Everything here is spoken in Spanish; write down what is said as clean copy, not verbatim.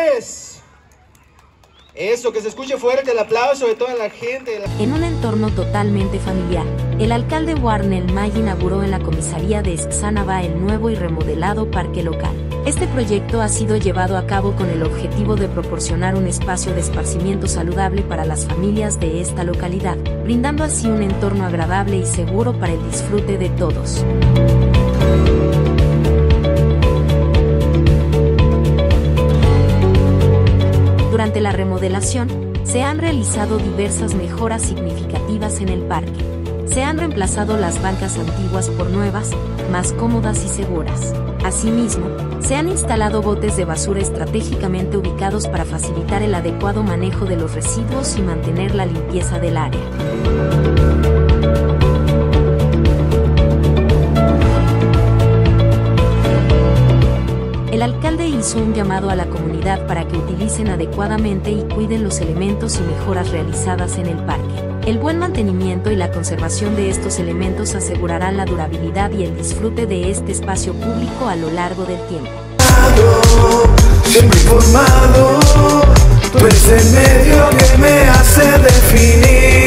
señores. Eso, que se escuche fuerte el aplauso de toda la gente. En un entorno totalmente familiar, el alcalde Warnel May inauguró en la comisaría de Xanaba el nuevo y remodelado parque local. Este proyecto ha sido llevado a cabo con el objetivo de proporcionar un espacio de esparcimiento saludable para las familias de esta localidad, brindando así un entorno agradable y seguro para el disfrute de todos. Durante la remodelación, se han realizado diversas mejoras significativas en el parque. Se han reemplazado las bancas antiguas por nuevas, más cómodas y seguras. Asimismo, se han instalado botes de basura estratégicamente ubicados para facilitar el adecuado manejo de los residuos y mantener la limpieza del área. El alcalde hizo un llamado a la comunidad para que utilicen adecuadamente y cuiden los elementos y mejoras realizadas en el parque. El buen mantenimiento y la conservación de estos elementos asegurarán la durabilidad y el disfrute de este espacio público a lo largo del tiempo. Siempre informado, tú eres el medio que me hace definir.